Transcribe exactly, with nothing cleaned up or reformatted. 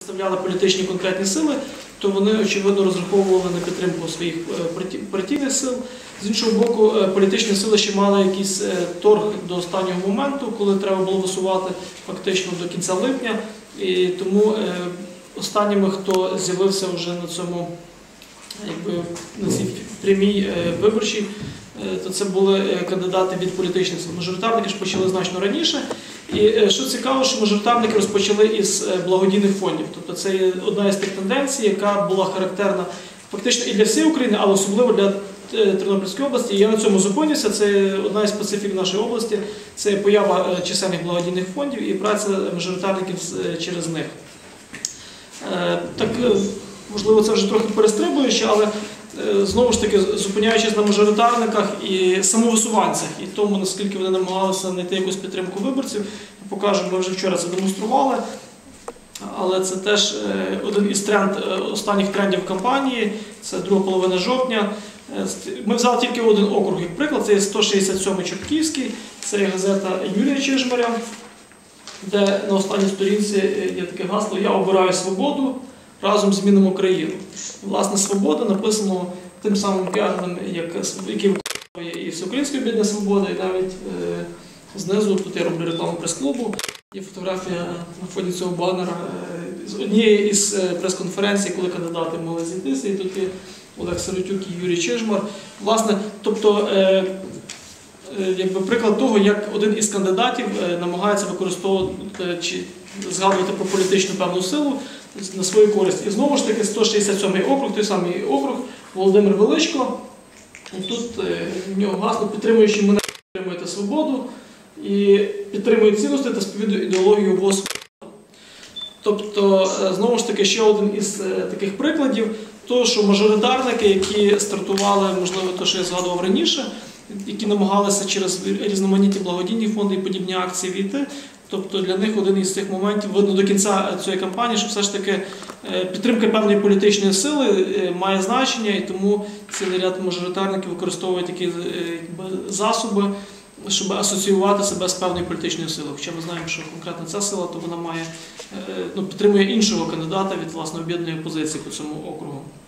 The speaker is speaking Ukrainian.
Представляли політичні конкретні сили, то вони, очевидно, розраховували на підтримку своїх партійних сил. З іншого боку, політичні сили ще мали якийсь торг до останнього моменту, коли треба було висувати фактично до кінця липня. І тому останніми, хто з'явився вже на цьому, якби, на цій прямій виборчій, то це були кандидати від політичних сил. Мажоритарники ж почали значно раніше. І що цікаво, що мажоритарники розпочали із благодійних фондів. Тобто це є одна із тих тенденцій, яка була характерна фактично і для всієї України, але особливо для Тернопільської області. І я на цьому зупинюся. Це одна із специфік нашої області. Це поява чисельних благодійних фондів і праця мажоритарників через них. Так, можливо, це вже трохи перестрибуюче, але знову ж таки, зупиняючись на мажоритарниках і самовисуванцях, і тому, наскільки вони намагалися знайти якусь підтримку виборців, покажемо, ми вже вчора це демонстрували, але це теж один із тренд, останніх трендів кампанії, це друга половина жовтня. Ми взяли тільки один округ як приклад, це є сто шістдесят сьомий Чортківський, це є газета Юрія Чижмаря, де на останній сторінці є таке гасло «Я обираю свободу, разом змінимо країну». Власне, «Свобода» написано тим самим піарним, який виконує і Всеукраїнська об'єднання «Свобода», і навіть е, знизу, тут я роблю рекламу прес-клубу, є фотографія на фоні цього банера е, з однієї із прес-конференцій, коли кандидати могли зійтися, і тут є Олег Сиротюк і Юрій Чижмар. Власне, тобто, е, е, якби приклад того, як один із кандидатів е, намагається використовувати чи згадувати про політичну певну силу на свою користь. І знову ж таки сто шістдесят сьомий округ, той самий округ, Володимир Величко. І тут в нього гасло «Підтримуючи мене, підтримуєте свободу» і «Підтримують цінності та сповідують ідеологію ВОС». Тобто, знову ж таки, ще один із таких прикладів, то, що мажоритарники, які стартували, можливо, те, що я згадував раніше, які намагалися через різноманітні благодійні фонди і подібні акції війти, тобто для них один із цих моментів, видно до кінця цієї кампанії, що все ж таки підтримка певної політичної сили має значення, і тому цілий ряд мажоритарників використовують такі засоби, щоб асоціювати себе з певною політичною силою. Хоча ми знаємо, що конкретно ця сила, то вона має, ну, підтримує іншого кандидата від, власне, об'єднаної опозиції по цьому округу.